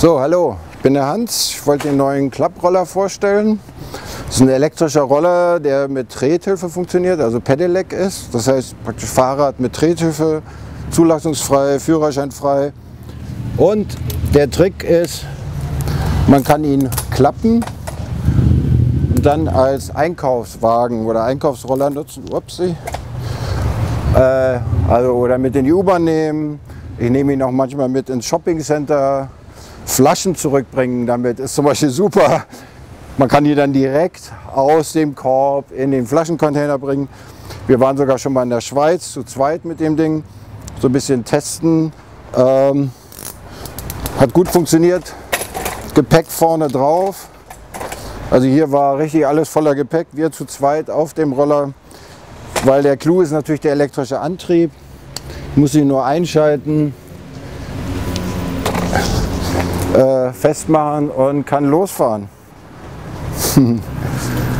So, hallo, ich bin der Hans. Ich wollte den neuen Klapproller vorstellen. Das ist ein elektrischer Roller, der mit Trethilfe funktioniert, also Pedelec ist. Das heißt praktisch Fahrrad mit Trethilfe, zulassungsfrei, führerscheinfrei. Und der Trick ist, man kann ihn klappen und dann als Einkaufswagen oder Einkaufsroller nutzen. Upsi. Oder mit in die U-Bahn nehmen. Ich nehme ihn auch manchmal mit ins Shoppingcenter. Flaschen zurückbringen damit ist zum Beispiel super. Man kann die dann direkt aus dem Korb in den Flaschencontainer bringen. Wir waren sogar schon mal in der Schweiz zu zweit mit dem Ding. So ein bisschen testen. Hat gut funktioniert. Gepäck vorne drauf. Also hier war richtig alles voller Gepäck. Wir zu zweit auf dem Roller. Weil der Clou ist natürlich der elektrische Antrieb. Ich muss ihn nur einschalten, festmachen und kann losfahren.